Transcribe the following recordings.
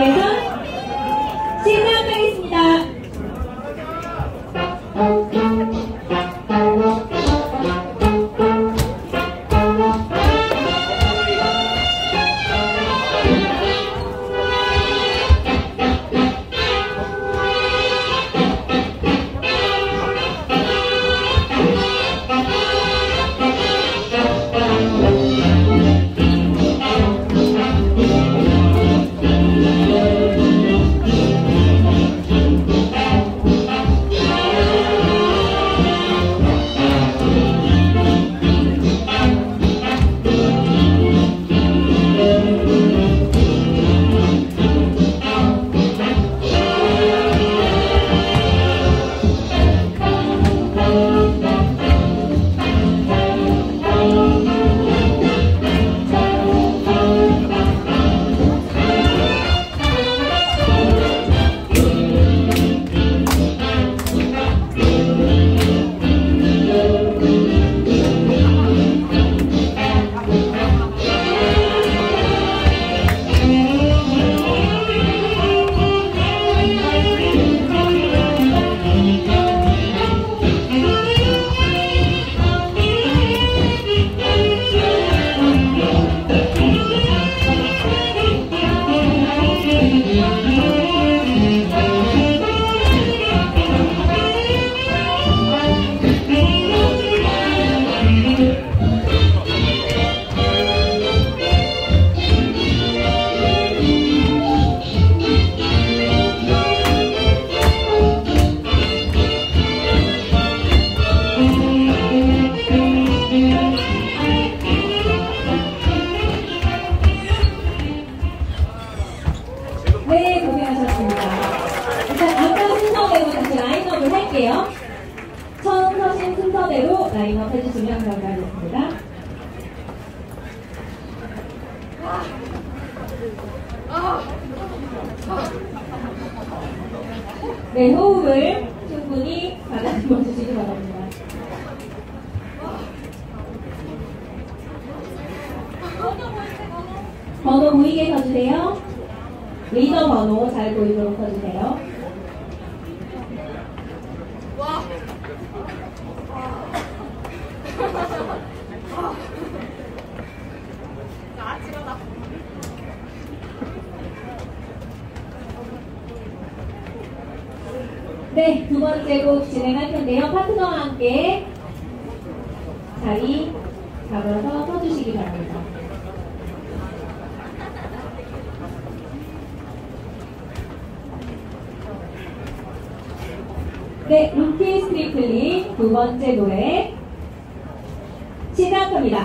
예선 시작하겠습니다. 네, 고생하셨습니다. 일단 아까 순서대로 다시 라인업을 할게요. 처음 서신 순서대로 라인업 해주시면 감사하겠습니다. 네, 호흡을 충분히 가다듬어 주시기 바랍니다. 번호 보이게 서주세요. 리더 번호 잘 보이도록 서주세요. 와. 네, 두 번째 곡 진행할 텐데요. 파트너와 함께 자리 잡아서 서주시기 바랍니다. 네, 루키 스트리클리 두 번째 노래 시작합니다.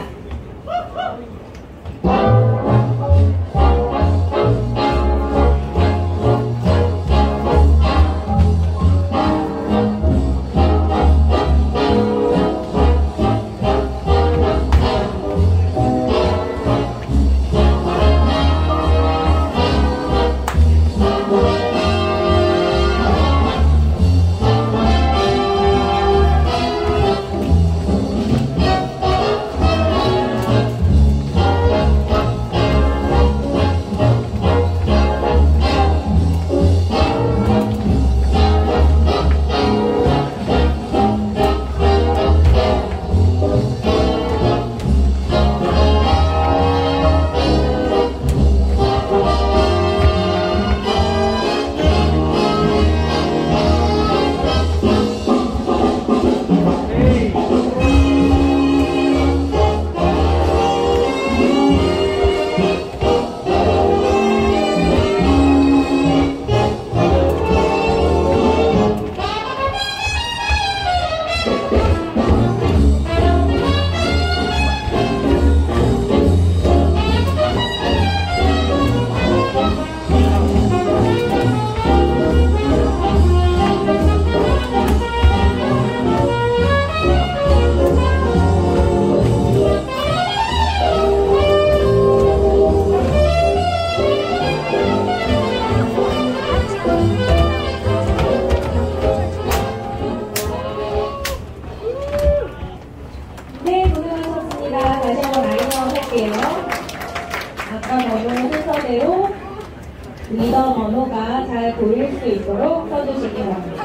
리더 번호가 잘 보일 수 있도록 써주시기 바랍니다.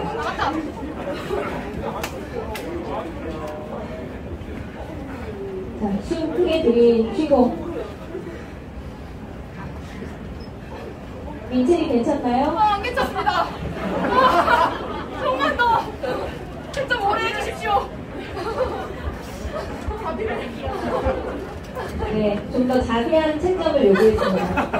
자, 숨 크게 들이쉬고. 민철이 괜찮나요? 안 괜찮습니다. 정말 더 좀 오래 해주십시오. 네, 좀 더 자세한 채점을 요구했습니다.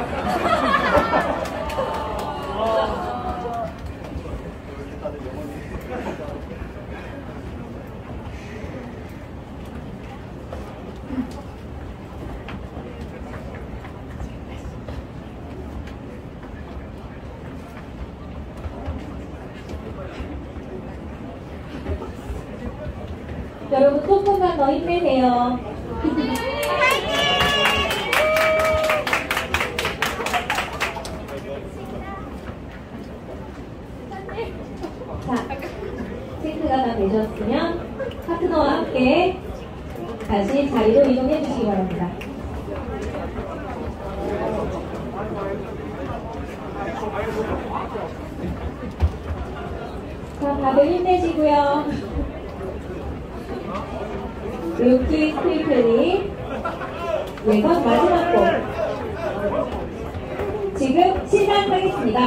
여러분 조금만 더 힘내세요. 자, 체크가 다 되셨으면 파트너와 함께 다시 자리로 이동해 주시기 바랍니다. 자, 다들 힘내시고요. 루키 스피플리 왼손 마지막 곡 지금 시작하겠습니다.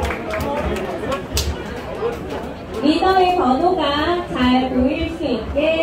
리더의 번호가 잘 보일 수 있게